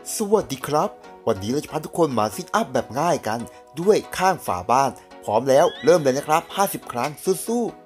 สวัสดีครับวันนี้เราจะพาทุกคนมาซิทอัพแบบง่ายกันด้วยข้างฝาบ้านพร้อมแล้วเริ่มเลยนะครับ50 ครั้งสู้ๆ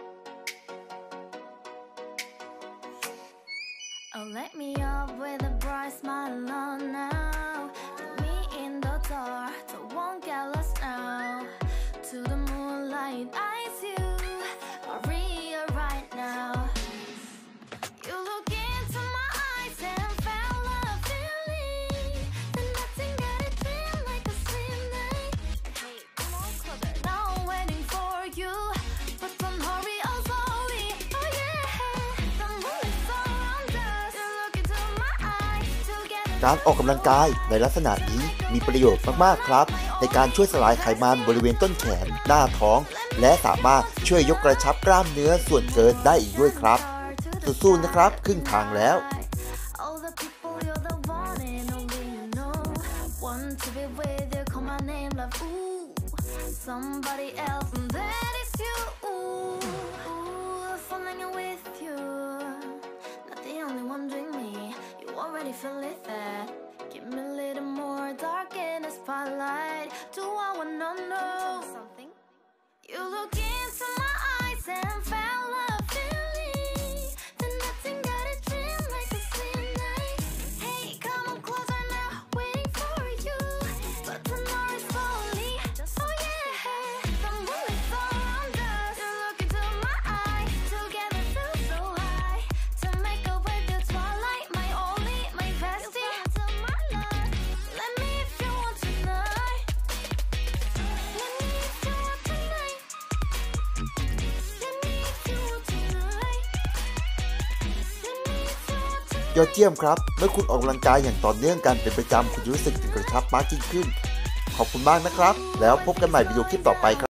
Oh, let me up with a bright smile on now. Put me in the dark, don't won't get lost now. To the moonlight, eyes you, Maria right now. You look into my eyes and felt a feeling. The nothing that it feel like a slim night. Hey, come on closer. Now I'm waiting for you, but don't hurry, oh slowly. Oh yeah, the moonlight's around us. You look into my eyes together. การออกกำลังกายในลักษณะนี้มีประโยชน์มากๆครับในการช่วยสลายไขมันบริเวณต้นแขนหน้าท้องและสามารถช่วยยกกระชับกล้ามเนื้อส่วนเกินได้อีกด้วยครับสู้ๆนะครับครึ่งทางแล้ว All the people, you're the one and only you know. Want to be with you, call my name, love. Ooh, somebody else, and that is you. Ooh, falling in with you. Not the only one doing me. You already feel it there. Give me a little more dark in the spotlight. Do I wanna know something? You look into my eyes and felt a feeling. The nothing got a dream like a slim night. Hey, come on closer now, waiting for you. But tomorrow is slowly. Oh yeah, the moonlight's around us. You look into my eyes, together feel so high. To make a way through twilight, my only, my bestie. To my life, let me if you want tonight. Let me if you want tonight. Let me if you want tonight. Let me if you want tonight. ยอดเยี่ยมครับเมื่อคุณออกกำลังกายอย่างต่อเนื่องกันเป็นประจำคุณจะรู้สึกถึงกระชับมากยิ่งขึ้นขอบคุณมากนะครับแล้วพบกันใหม่วิดีโอคลิปต่อไปครับ